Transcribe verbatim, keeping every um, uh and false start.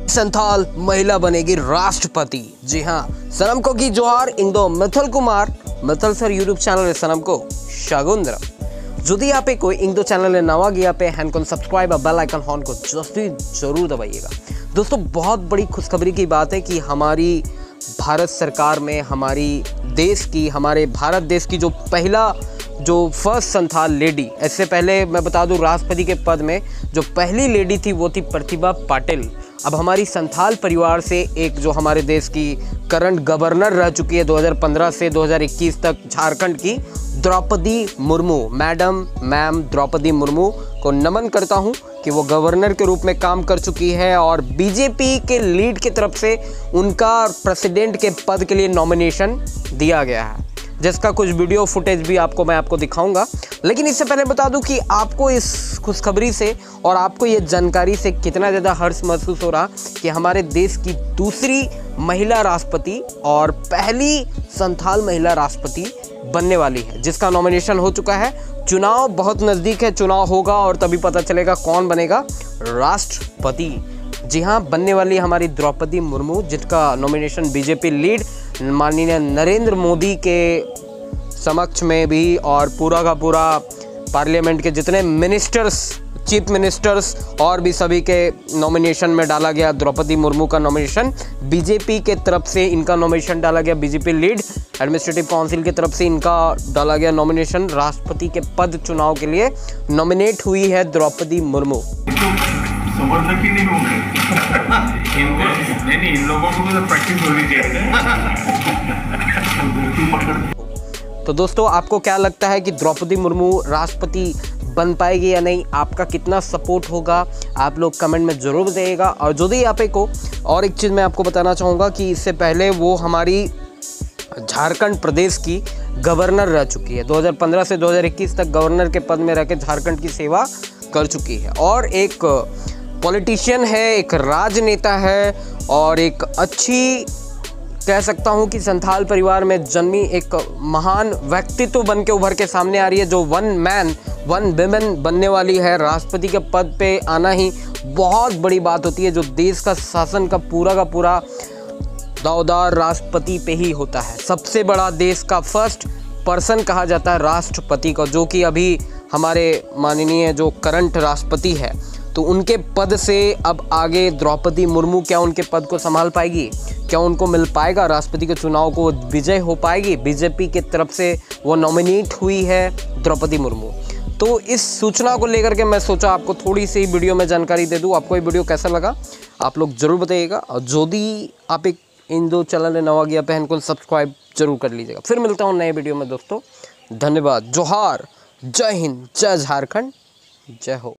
संथाल महिला बनेगी राष्ट्रपति। जी हाँ, सनम को की जोहार इंदो Mithal Kumar Mithal sir YouTube channel सनम को शागुंद्रा। यदि आप कोई इंदो चैनल नवा गया पे हैंड को सब्सक्राइब और बेल आइकन हॉर्न को जल्दी जरूर दबाइएगा। दोस्तों, बहुत बड़ी खुशखबरी की बात है कि हमारी भारत सरकार में हमारी देश की हमारे भारत देश की जो पहला जो फर्स्ट संथाल लेडी, इससे पहले मैं बता दूं राष्ट्रपति के पद में जो पहली लेडी थी वो थी प्रतिभा पाटिल। अब हमारी संथाल परिवार से एक जो हमारे देश की करंट गवर्नर रह चुकी है दो हज़ार पंद्रह से दो हज़ार इक्कीस तक झारखंड की, द्रौपदी मुर्मू, मैडम मैम द्रौपदी मुर्मू को नमन करता हूं कि वो गवर्नर के रूप में काम कर चुकी है और बीजेपी के लीड की तरफ से उनका प्रेसिडेंट के पद के लिए नॉमिनेशन दिया गया है, जिसका कुछ वीडियो फुटेज भी आपको मैं आपको दिखाऊंगा। लेकिन इससे पहले बता दूं कि आपको इस खुशखबरी से और आपको ये जानकारी से कितना ज़्यादा हर्ष महसूस हो रहा कि हमारे देश की दूसरी महिला राष्ट्रपति और पहली संथाल महिला राष्ट्रपति बनने वाली है, जिसका नॉमिनेशन हो चुका है। चुनाव बहुत नज़दीक है, चुनाव होगा और तभी पता चलेगा कौन बनेगा राष्ट्रपति। जी हाँ, बनने वाली हमारी द्रौपदी मुर्मू, जिसका नॉमिनेशन बीजेपी लीड माननीय नरेंद्र मोदी के समक्ष में भी और पूरा का पूरा पार्लियामेंट के जितने मिनिस्टर्स, चीफ मिनिस्टर्स और भी सभी के नॉमिनेशन में डाला गया। द्रौपदी मुर्मू का नॉमिनेशन बीजेपी के तरफ से इनका नॉमिनेशन डाला गया, बीजेपी लीड एडमिनिस्ट्रेटिव काउंसिल की तरफ से इनका डाला गया नॉमिनेशन। राष्ट्रपति के पद चुनाव के लिए नॉमिनेट हुई है द्रौपदी मुर्मू। समर्थक ही नहीं होंगे इनको, नहीं नहीं इन लोगों को तो प्रैक्टिस होनी चाहिए। तो दोस्तों, आपको क्या लगता है कि द्रौपदी मुर्मू राष्ट्रपति बन पाएगी या नहीं? आपका कितना सपोर्ट होगा आप लोग कमेंट में ज़रूर बताइएगा। और यदि आप को और एक चीज़ मैं आपको बताना चाहूँगा कि इससे पहले वो हमारी झारखंड प्रदेश की गवर्नर रह चुकी है। दो हज़ार पंद्रह से दो हज़ार इक्कीस तक गवर्नर के पद में रह के झारखंड की सेवा कर चुकी है और एक पॉलिटिशियन है, एक राजनेता है और एक अच्छी कह सकता हूँ कि संथाल परिवार में जन्मी एक महान व्यक्तित्व बन के उभर के सामने आ रही है, जो वन मैन वन विमेन बनने वाली है। राष्ट्रपति के पद पे आना ही बहुत बड़ी बात होती है, जो देश का शासन का पूरा का पूरा दावेदार राष्ट्रपति पे ही होता है। सबसे बड़ा देश का फर्स्ट पर्सन कहा जाता है राष्ट्रपति को, जो कि अभी हमारे माननीय जो करंट राष्ट्रपति है, तो उनके पद से अब आगे द्रौपदी मुर्मू क्या उनके पद को संभाल पाएगी? क्या उनको मिल पाएगा राष्ट्रपति के चुनाव को विजय हो पाएगी? बीजेपी की तरफ से वो नॉमिनेट हुई है द्रौपदी मुर्मू। तो इस सूचना को लेकर के मैं सोचा आपको थोड़ी सी वीडियो में जानकारी दे दूं। आपको ये वीडियो कैसा लगा आप लोग ज़रूर बताइएगा। और यदि आप एक इन दो चैनल नवा गया पहन को सब्सक्राइब जरूर कर लीजिएगा। फिर मिलता हूँ नए वीडियो में दोस्तों। धन्यवाद। जोहार, जय हिंद, जय झारखंड, जय हो।